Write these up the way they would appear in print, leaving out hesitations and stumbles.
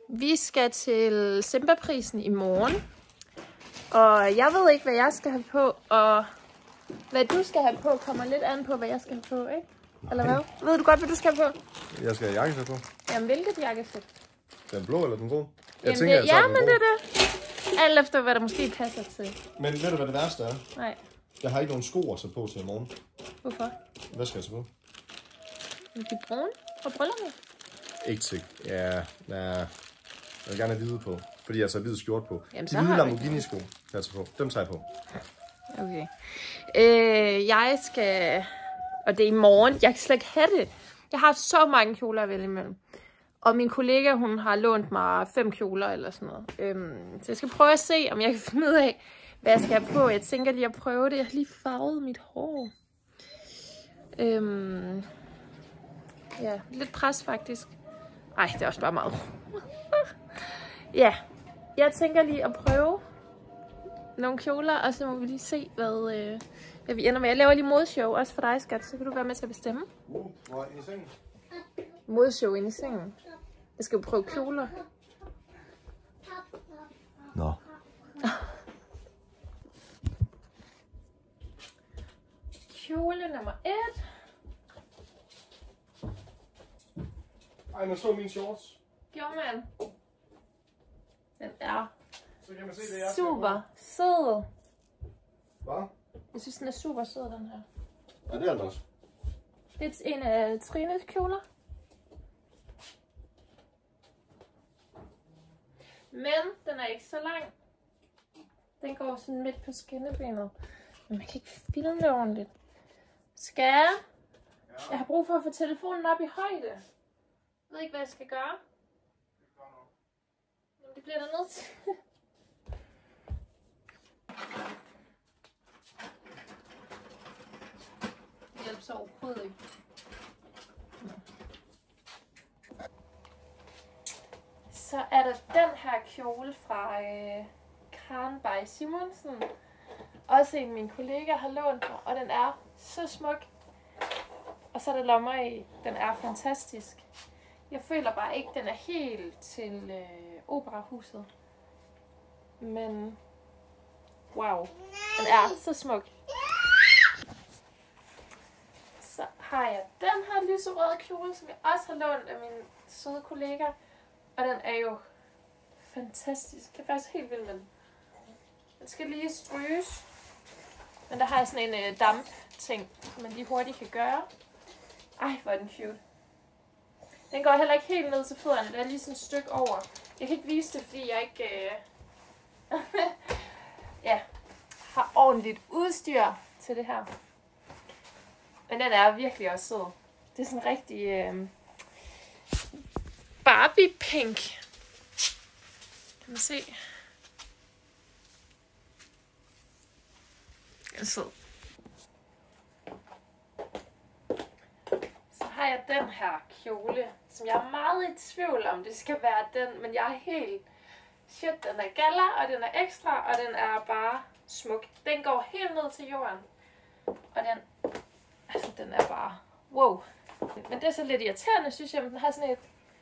Vi skal til Simba-prisen i morgen. Og jeg ved ikke, hvad jeg skal have på, og hvad du skal have på kommer lidt an på, hvad jeg skal have på, ikke? Eller hvad? Ved du godt, hvad du skal have på? Jeg skal have jakkesæt på. Jamen, hvilket jakkesæt? Den blå eller den røde? Jamen, men det er det. Alt efter, hvad der måske passer til. Men ved du, hvad det værste er? Nej. Jeg har ikke nogen sko at sætte på til i morgen. Hvorfor? Hvad skal jeg sætte på? De brune fra brillerne. Ikke til. Ja. Jeg vil gerne have hvide på. Fordi jeg har så hvid skjort på. Jamen, de hvide Lamborghini-sko, jeg tager på. Dem tager jeg på. Okay. Jeg skal... Og det er i morgen. Jeg kan slet ikke have det. Jeg har så mange kjoler at vælge imellem. Og min kollega, hun har lånt mig 5 kjoler eller sådan noget. Så jeg skal prøve at se, om jeg kan finde ud af, hvad jeg skal have på. Jeg tænker lige at prøve det. Jeg har lige farvet mit hår. Ja, lidt pres faktisk. Ej, det er også bare meget. Ja, jeg tænker lige at prøve nogle kjoler, og så må vi lige se, hvad vi ender med. Jeg laver lige modshow, også for dig, skat, så kan du være med til at bestemme. Hvor inde i sengen? Modshow inde i sengen. Jeg skal jo prøve kjoler. Nå. Kjole nummer 1. Ej, man så min shorts. Gjorde man? Den er Så kan man se det, jeg super sød. Hvad? Jeg synes, den er super sød, den her. Ja, det er den også. Det er en af Trines kjoler. Men den er ikke så lang. Den går sådan midt på skinnebenet. Men man kan ikke filme det ordentligt. Skal jeg? Ja. Jeg har brug for at få telefonen op i højde. Jeg ved ikke, hvad jeg skal gøre. Men det bliver der nødt til. Det hjælper så overhovedet ikke. Så er der den her kjole fra Karen by Simonsen. Også en min kollega har lånt mig, og den er så smuk. Og så er der lommer i. Den er fantastisk. Jeg føler bare ikke, den er helt til operahuset. Men wow, den er så smuk. Så har jeg den her lyserøde kjole, som jeg også har lånt af min søde kollega. Og den er jo fantastisk. Jeg er faktisk helt vild med den. Den skal lige stryges. Men der har jeg sådan en damp-ting, som man lige hurtigt kan gøre. Ej, hvor er den cute. Den går heller ikke helt ned til fødderne. Der er lige sådan et stykke over. Jeg kan ikke vise det, fordi jeg ikke ja, har ordentligt udstyr til det her. Men den er virkelig også sød. Det er sådan rigtig Barbie pink. Kan man se? Den er sød. Så har jeg den her kjole, som jeg er meget i tvivl om, det skal være den, men jeg er helt shit, den er galla, og den er ekstra, og den er bare smuk. Den går helt ned til jorden, og den er bare wow. Men det er så lidt irriterende, synes jeg, men den har sådan et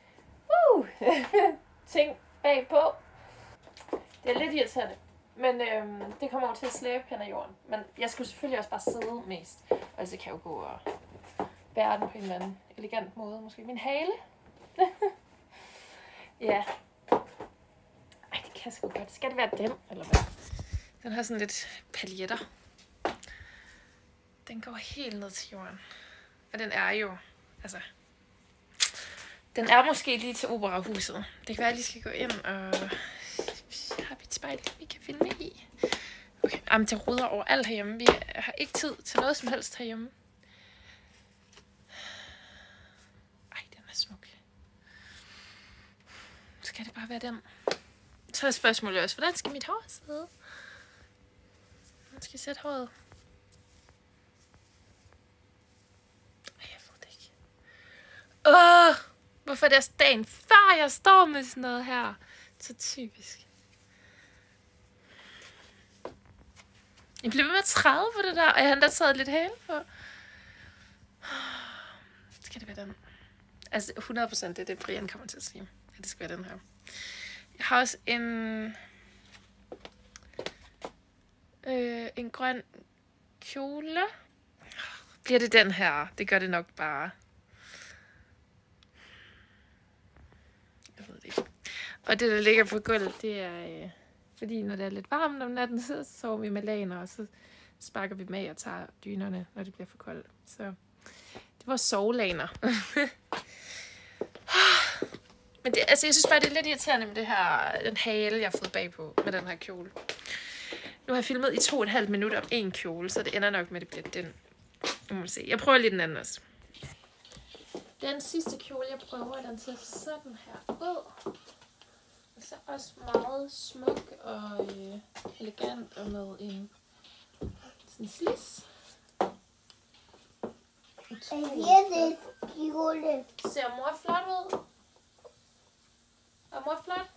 ting bagpå. Det er lidt irriterende, men det kommer jo til at slæbe hen ad jorden. Men jeg skulle selvfølgelig også bare sidde mest, og så kan jeg jo gå og bære den på en eller anden elegant måde. Måske min hale. Ja. Ej, det kan sgu godt. Skal det være den, eller hvad? Den har sådan lidt paljetter. Den går helt ned til jorden. Og den er jo, altså... Den er måske lige til operahuset. Det kan være, at jeg lige skal gå ind og... Har vi et spejl, vi kan filme i? Okay, jamen det ruder over alt herhjemme. Vi har ikke tid til noget som helst herhjemme. Ej, den er smuk. Skal det bare være den? Så er spørgsmålet også, hvordan skal mit hår sidde? Jeg skal sætte håret. Ej, jeg ved det ikke. Hvorfor er det også dagen før jeg står med sådan noget her? Så typisk. Jeg bliver ved med at træde på det der, og jeg har endda taget lidt hale på. Skal det være den? Altså 100% det er det, Brian kommer til at sige. det skal være den her. Jeg har også en grøn kjole. Bliver det den her? Det gør det nok bare. Jeg ved det ikke. Og det, der ligger på gulvet, det er... fordi når det er lidt varmt om natten, så sover vi med lagener, og så sparker vi dem af og tager dynerne, når det bliver for koldt. Så det var sovelagener. Men det, altså, jeg synes bare, det er lidt irriterende med den hale, jeg har fået bagpå med den her kjole. Nu har jeg filmet i 2,5 minutter om en kjole, så det ender nok med, at det bliver den. Nu må vi se. Jeg prøver lige den anden også. Den sidste kjole, jeg prøver, den ser sådan her ud. Og så også meget smuk og elegant og med en sådan slis. Det kjole. Ser mor flot ud? Er mor flot?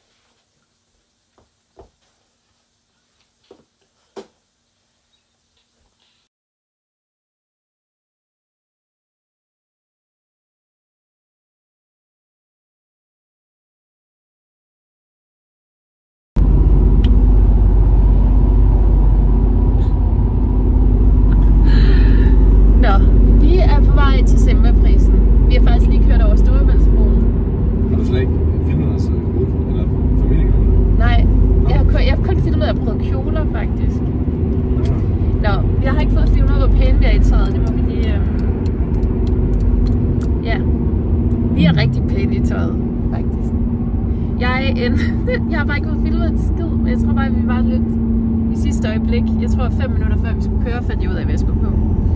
Vi er på vej til Semmerprisen. Vi har faktisk lige kørt over Storebæltsbroen. Har du slet ikke filmet os eller familien? Nej, jeg har kun filmet, at jeg har prøvet kjoler faktisk. Nå, jeg har ikke fået filmet, hvor pæne vi er i tøjet. Det må vi lige... Ja, vi er rigtig pæne i tøjet, faktisk. Jeg har bare ikke fået filmet en skid, men jeg tror bare, at vi var lidt i sidste øjeblik. Jeg tror 5 minutter før vi skulle køre, fandt jeg ud af, hvad jeg skulle på.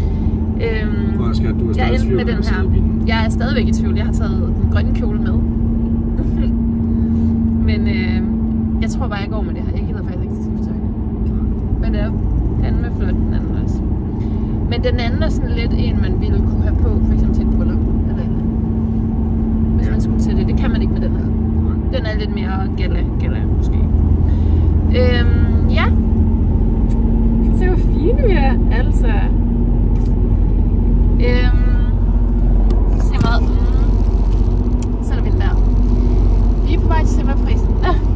Jeg endte med den her. Jeg er stadigvæk i tvivl. Jeg har taget den grønne kjole med. Men jeg tror bare, jeg går med det her. Jeg gider faktisk ikke til skiftetøjne. Men det er fandme flot, den anden også. Men den anden er sådan lidt en, man ville kunne have på, for eksempel til et bryllup. Eller en. Hvis man skulle til det. Det kan man ikke med den her. Den er lidt mere gala måske. Ja. Se hvor fine vi er, altså. Se hvad. Så er vi den der. Vi er på vej til Semmerprisen.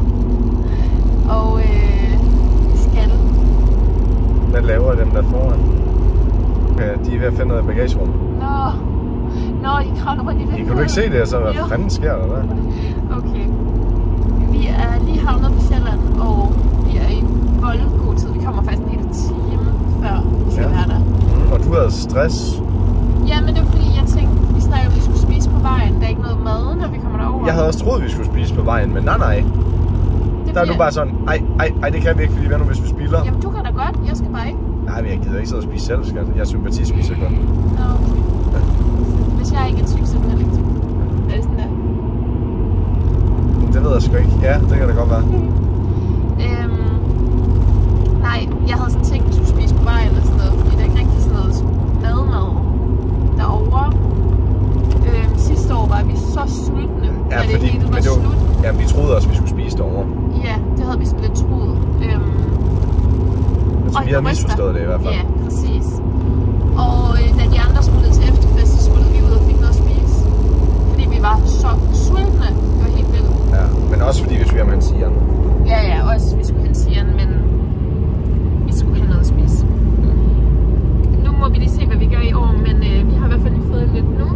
Og vi skal. Hvad laver dem der foran? Okay, de er ved at finde noget af bagagerummet. Nå, de kravler rundt i vinduet. Kan du ikke se det, så hvad fanden sker der der? Okay. Vi er lige havnet på Sjælland, og vi er i voldgod tid. Vi kommer faktisk en hel time før vi skal være der. Og du havde stress? Ja, men det var fordi, jeg tænkte, vi snakkede, at vi skulle spise på vejen. Der er ikke noget mad, når vi kommer derover. Jeg havde også troet, at vi skulle spise på vejen, men nej. Der er du bare sådan, ej, det kan vi ikke, fordi hvad nu, hvis vi spilder? Jamen, du kan da godt, jeg skal bare ikke. Nej, men jeg gider ikke sidde og spise selv, skat. Jeg sympatispiser godt. Nå, okay. Ja. Hvis jeg ikke er tyk, så er du heller ikke tyk. Er det sådan der? Det ved jeg sgu ikke. Ja, det kan da godt være. Nej, jeg havde sådan tænkt, at vi skulle spise på vejen eller sådan noget, fordi der er ikke rigtig sådan noget madmad derovre. Sidste år var vi så sultne, ja, da det hele var slut. Ja, vi troede også, vi skulle spise derovre. Ja, det havde vi sådan lidt troet. Så vi havde misforstået det i hvert fald. Ja, præcis. Og da de andre smuttede til efterfest, så smuttede vi ud og fik noget at spise. Fordi vi var så sultne. Det var helt vildt. Ja, men også fordi vi skulle hjem hen Sian. Ja, også vi skulle hen Sian, men vi skulle have noget at spise. Nu må vi lige se, hvad vi gør i år, men vi har i hvert fald lige fået lidt nu.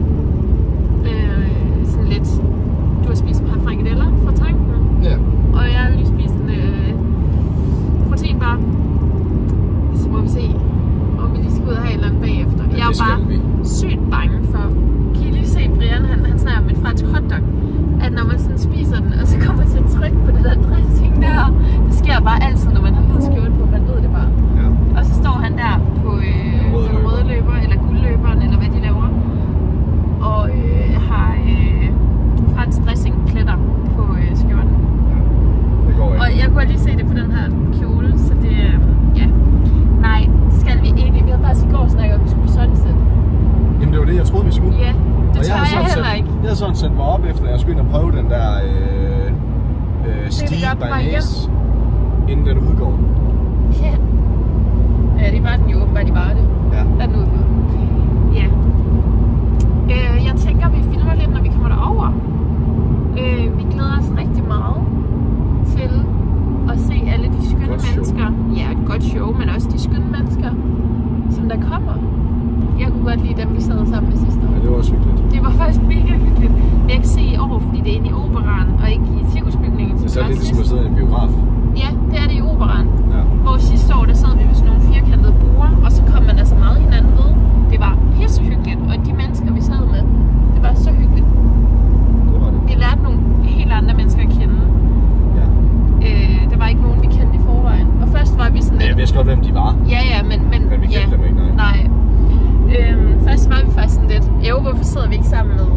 Sådan lidt, du har spist et par frikadeller fra tanken. Ja. Og jeg har lige spist en proteinbar. Så må vi se, om vi lige skal ud og have et eller andet bagefter. Ja, jeg er jo bare sygt bange for, kan I lige se Brian, han snakker om en fransk hotdog, at når man sådan spiser den, og så kommer til at trykke på det der dressing der, det sker bare altid, når man har hvid skjorte på, man ved det bare. Ja. Og så står han der på den røde løber, eller guldløberen, eller hvad de laver, og har fransk dressing pletter på skjorten. Ja, det går ikke. Og jeg kunne lige se det på den her kjole, så det, ja. Nej, det skal vi ikke. Vi havde faktisk i går snakket om, at vi skulle på Sunset. Jamen det var det, jeg troede, vi skulle. Ja, det tror jeg heller ikke. Jeg havde sådan sendt mig op efter, at jeg skulle ind og prøve den der Steve Barnes, inden den udgår. Ja. Ja, det var den jo åbenbart i Varde. Ja. Der er den udgået. Ja. Jeg tænker, vi filmer lidt, når vi kommer derover. Vi glæder glæder os rigtig meget til at se alle de skønne mennesker. Ja, et godt show, men også de skønne mennesker, som der kommer. Jeg kunne godt lide dem, vi sad sammen med sidste år. Ja, det var også hyggeligt. Det var faktisk mega hyggeligt. Men jeg kan se i år, fordi det er inde i Operaen og ikke i cirkusbygningen. Det er så lidt ligesom at sidde i en biograf. Ja, det er det i Operaen. Ja. Hvor sidste år, der sad vi ved sådan nogle firkantede borde, og så kom man altså meget hinanden ved. Det var pissehyggeligt, og de mennesker, vi sad med, det var så hyggeligt. Det var det. Vi lærte nogle helt andre mennesker at kende. Ja. Der var ikke nogen, vi kendte i forvejen. Og først var vi sådan lidt... Ja, jeg vidste godt, hvem de var. Ja, men vi kendte dem ikke, nej. Først var vi faktisk sådan lidt... hvorfor sidder vi ikke sammen med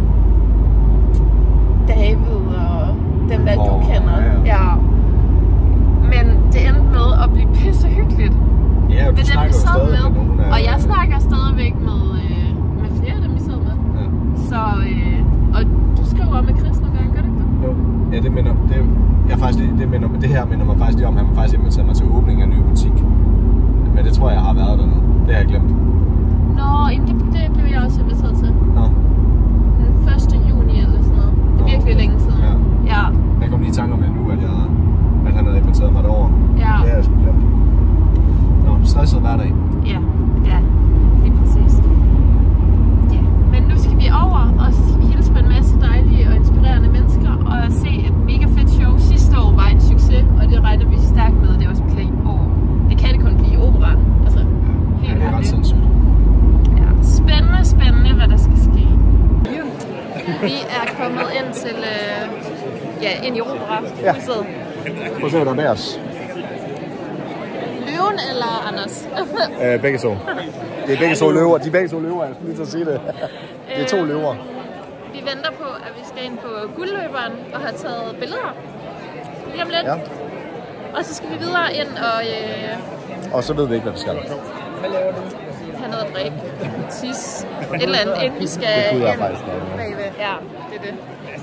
David og dem, der du kender? Ja. Men det endte med at blive pissehyggeligt. Ja, og du snakker jo stadig med nogen af... Og jeg snakker stadigvæk med flere af dem, vi sidder med. Ja. Så... og du skriver med Chris nogle gange, gør det ikke det? Jo. Ja, det minder... Det her minder mig faktisk lige om, han faktisk inviteret mig til åbning af en ny butik. Men det tror jeg har været der nu. Det har jeg glemt. Nå, det blev jeg også inviteret til. Nå. Den 1. juni eller sådan noget. Det er virkelig længe siden. Ja. Jeg kom lige i tanke om det nu, at han havde inviteret mig derover. Ja. Det har jeg sgu glemt. Nå, stresset hver dag. Ja, lige præcis. Ja. Men nu skal vi over, og så skal vi hilse på en masse dejlige og inspirerende mennesker, og se et mega fedt show. Sidste år var en succes, og det regner vi stærkt med, det også bliver i år. Det kan det kun blive i Operaen. Altså, ja, det er ret sindssygt. Ja, spændende, hvad der skal ske. Vi er kommet ind til, ind i Operahuset. Ja. Prøv at se, hvad der er med os. Løven eller Anders? Begge to. Det er begge to løver. De er begge to løver, jeg skulle lige til at sige det. Det er 2 løver. Vi venter på, at vi skal ind på Guldløberen og have taget billeder. Lige om lidt. Ja. Og så skal vi videre ind og så ved vi ikke, hvad vi skal. Have noget at drikke. Tis. Et eller andet, inden vi skal det ind faktisk bagved. Ja, det er det.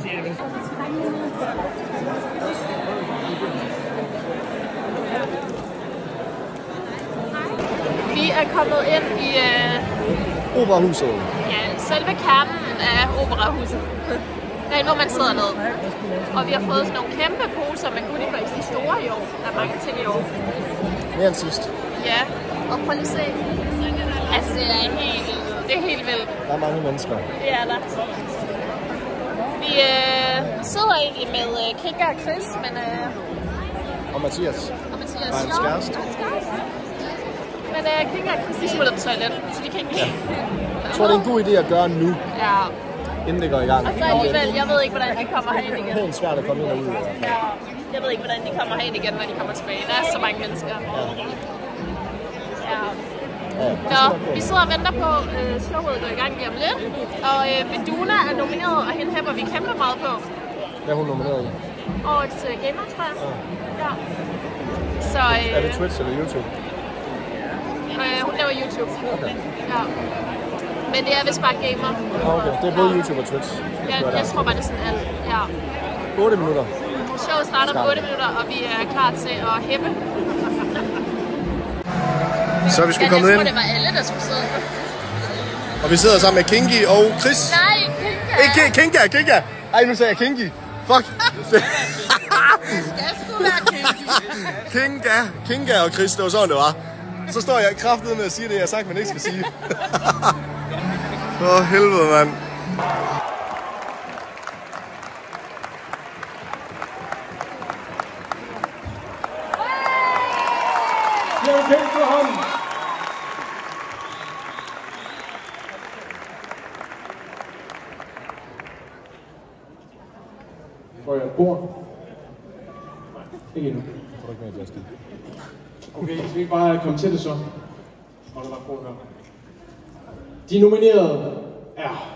Vi er kommet ind i Operahuset. Ja, selve kernen af Operahuset. Derinde, hvor man sidder ned. Og vi har fået sådan nogle kæmpe poser med goodiebags. De store i år. Der er mange ting i år. Mere end sidst. Ja, og prøv lige at se. Altså, det er helt vildt. Der er mange mennesker. Det er der. Vi sidder egentlig med Kinga og Chris, men... og Mathias. Og Mathias. Og hans kæreste. Men Kinga og Chris, de smutter på toilettet, så de kan ikke... Ja. Jeg tror, det er en god idé at gøre nu. Ja. Inden det går i gang. Og så alligevel, jeg ved ikke, hvordan de kommer herind igen. Det er helt svært at komme ind og ud. Ja. Jeg ved ikke, hvordan de kommer herind igen, når de kommer tilbage. Der er så mange mennesker. Ja. Nå, vi sidder og venter på showet går i gang lige om lidt. Og Beduna er nomineret, og hende hæpper vi kæmpe meget på. Hvad er hun nomineret i? Årets gamer, tror jeg. Ja. Så, er det Twitch eller YouTube? Hun laver YouTube. Okay. Ja. Men det er vist bare gamer. Okay, det er både YouTube og Twitch. Jeg tror bare, det er sådan alt. Ja. 8 minutter. Showet starter på 8 minutter, og vi er klar til at hæppe. Så er vi sgu kommet ind. Jeg tror, det var alle, der skulle sidde. Og vi sidder sammen med Kingi og Chris. Nej, Kinga. Ikke Kinga. Ej, nu sagde jeg Kingi. Fuck. Det skal sgu være Kinga og Chris, det var sådan, det var. Så står jeg kraftedeme med at sige det, jeg har sagt, man ikke skal sige. Åh, helvede, mand. Jeg vil kæmpe for hånden. Får jeg et bord? Ikke endnu. Får du ikke mere glas? Okay, skal vi ikke bare komme til det så? Og der var på her. De nominerede er...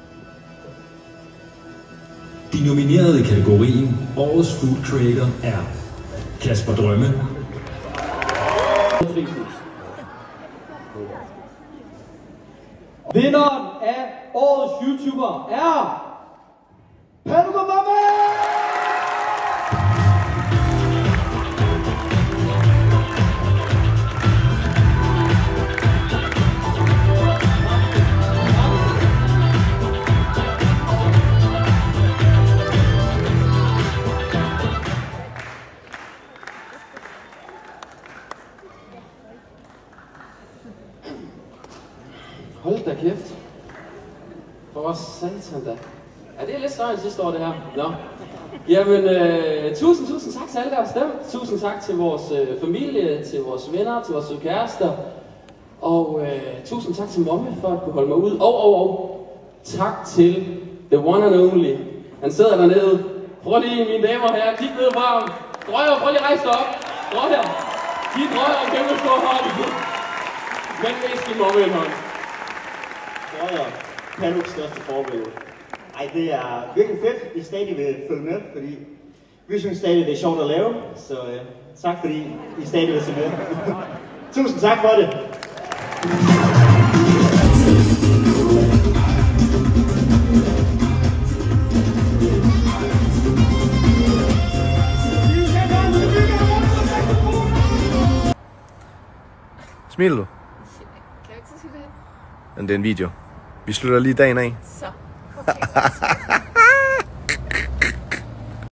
De nominerede i kategorien Årets Food Creator er Kasper Drømme, vinderen af Årets YouTuber er... Panuka Mame! kæft. For satan da. Ja, det er lidt større end sidste år, det her. Nå. Jamen, tusind tak til alle, der har stemt. Tusind tak til vores familie, til vores venner, til vores kærester. Og tusind tak til Momme for at kunne holde mig ud. Og tak til the one and only. Han sidder dernede. Prøv lige, mine damer og herrer, kig ned på ham. Drøjer, prøv lige at rejse dig op. Drøjer. De drøjer en kæmpe stor hånd. Men mest i Momme en hånd. Drøjer. Panuks største forbillede. Ej, det er virkelig fedt, I stadig vil følge med, fordi vi synes stadig, det er sjovt at lave. Så tak fordi I stadig vil se med. Tusind tak for det. Smiler du? Kan jeg ikke så sige det? Men det er en video. Vi slutter lige dagen af. Så. Okay.